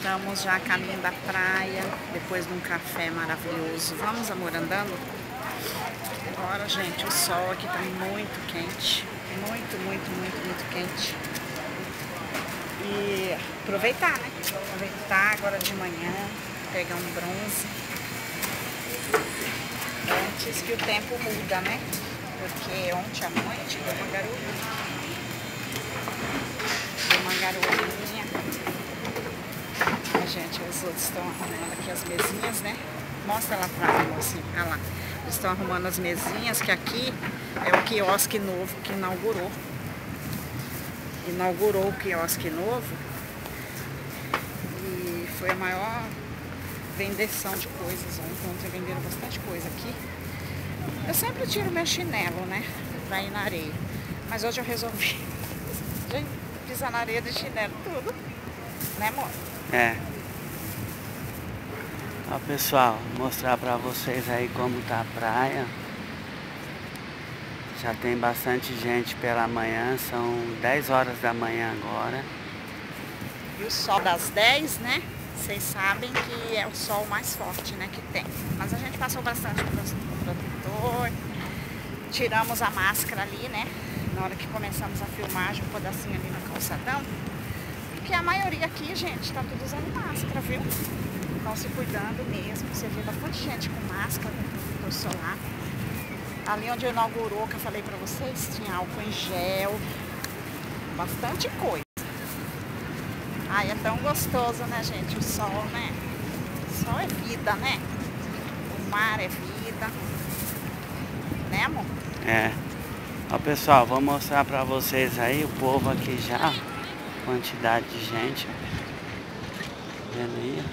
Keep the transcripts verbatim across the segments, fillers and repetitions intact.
Estamos já a caminho da praia, depois de um café maravilhoso. Vamos, amor, andando? Agora, gente, o sol aqui tá muito quente. Muito, muito, muito, muito quente. E aproveitar, né? Aproveitar agora de manhã, pegar um bronze. Antes que o tempo muda, né? Porque ontem à noite deu uma garoinha. Deu uma garoinha. A gente, os outros estão arrumando aqui as mesinhas, né? Mostra lá pra mim, assim, olha lá. Eles estão arrumando as mesinhas, que aqui é o quiosque novo que inaugurou. Inaugurou o quiosque novo. E foi a maior vendeção de coisas ontem. Ontem venderam bastante coisa aqui. Eu sempre tiro meu chinelo, né? Pra ir na areia. Mas hoje eu resolvi pisar na areia de chinelo, tudo. Né, amor? É. Ó, pessoal, mostrar pra vocês aí como tá a praia. Já tem bastante gente pela manhã, são dez horas da manhã agora. E o sol das dez, né? Vocês sabem que é o sol mais forte, né, que tem. Mas a gente passou bastante protetor. Tiramos a máscara ali, né? Na hora que começamos a filmagem, um pedacinho ali no calçadão. Porque a maioria aqui, gente, tá tudo usando máscara, viu? Estão se cuidando mesmo. Você vê bastante gente com máscara, com protetor solar. Ali onde inaugurou, que eu falei pra vocês, tinha álcool em gel. Bastante coisa. Ai, é tão gostoso, né, gente? O sol, né? O sol é vida, né? O mar é vida. Né, amor? É. Ó, pessoal, vou mostrar pra vocês aí o povo aqui já. Quantidade de gente. Vendo aí?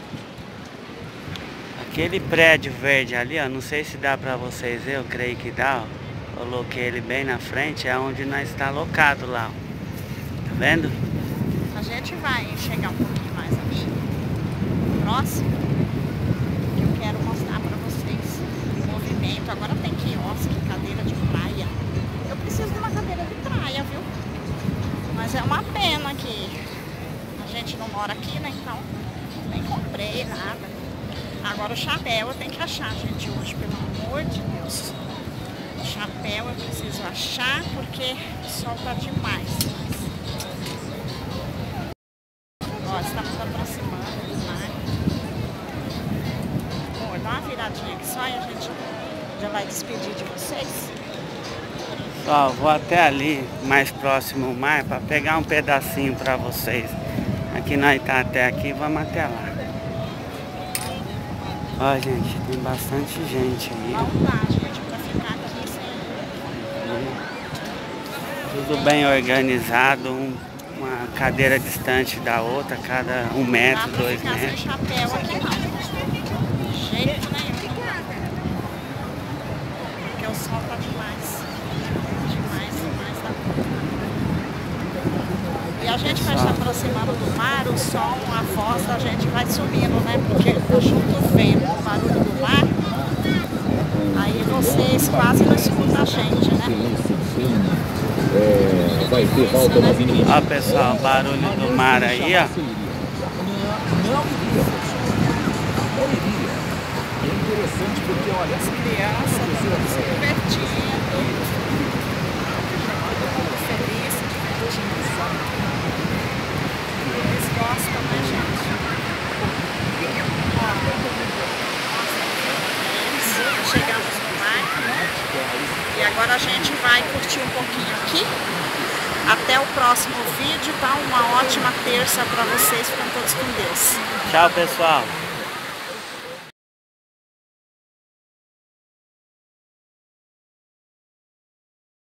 Aquele prédio verde ali, ó. Não sei se dá pra vocês ver, eu creio que dá, ó. Coloquei ele bem na frente, é onde nós está alocado lá, ó. Tá vendo? A gente vai chegar um pouquinho mais aqui próximo, que eu quero mostrar pra vocês o movimento. Agora tem quiosque, cadeira de praia. Eu preciso de uma cadeira de praia, viu? Mas é uma pena que a gente não mora aqui, né? Então nem comprei nada. Agora o chapéu eu tenho que achar, gente, hoje, pelo amor de Deus. O chapéu eu preciso achar porque o sol tá demais. Ó, estamos aproximando do mar. Amor, dá uma viradinha aqui só e a gente já vai despedir de vocês. Só vou até ali, mais próximo ao mar, para pegar um pedacinho para vocês. Aqui nós tá até aqui, vamos até lá. Ó, gente, tem bastante gente aí. Não dá, gente, pra ficar aqui sem... Tudo bem organizado, um, uma cadeira distante da outra, cada um metro, dois metros. Não dá pra ficar sem chapéu aqui não. De jeito nenhum. Porque o sol tá demais. Demais, demais da conta. E a gente vai se aproximando do mar, o som, a voz da gente vai subindo, né? Porque tá junto o vento, o barulho do mar. Aí vocês quase não escutam a gente, né? É, vai ter volta na avenida. Ó, pessoal, barulho do mar aí, ó. Não iria. Não iria. É interessante porque, olha, As crianças estão se divertindo. Feliz, divertindo. Eles gostam, né, gente? Ó, chegamos no mar. E agora a gente vai curtir um pouquinho aqui. Até o próximo vídeo, tá? Uma ótima terça pra vocês. Ficam todos com Deus. Tchau, pessoal.